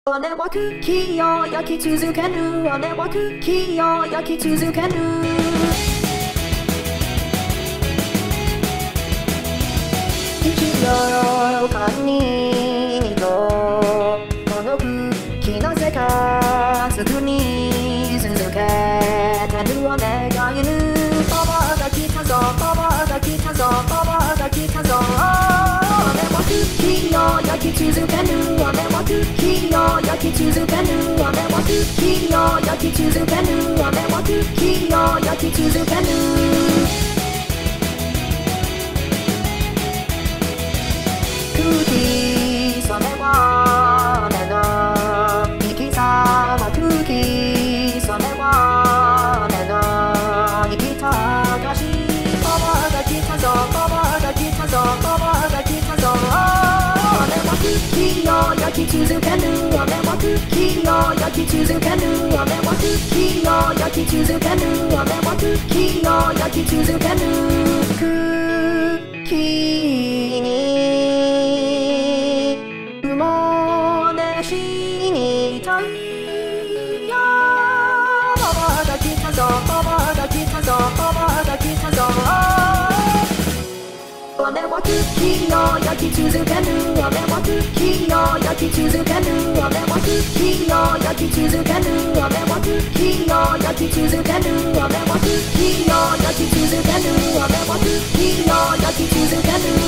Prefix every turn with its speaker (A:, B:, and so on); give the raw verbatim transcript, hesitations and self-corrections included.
A: 俺はクッキーを焼き続ける。俺はクッキーを焼き続ける。一秒間に二度このクッキーの世界作り続けてるを願いぬ。パワーが来たぞ、パワーが来たぞ、パワーが来たぞ。俺はクッキーを焼き続ける。俺はクッキーを焼き続ける。俺はクッキーを焼き続ける。俺はクッキーを焼き続ける。クッキーそれは俺の生き様。クッキーそれは俺の生きた証。パワーが来たぞ、パワーが来たぞ、パワーが来たぞ。俺はクッキーを焼き続ける。俺はクッキーを焼き続ける。俺はクッキーを焼き続ける。俺はクッキーを焼き続ける。クッキーに埋もれ死にたいよ。パワーが来たぞ、パワーが来たぞ、パワーが来たぞ。俺はクッキーを焼き続ける。俺はクッキーを焼き続ける。俺はクッキーを焼き続ける。俺はクッキーを焼き続ける。俺はクッキーを焼き続ける。俺はクッキーを焼き続ける。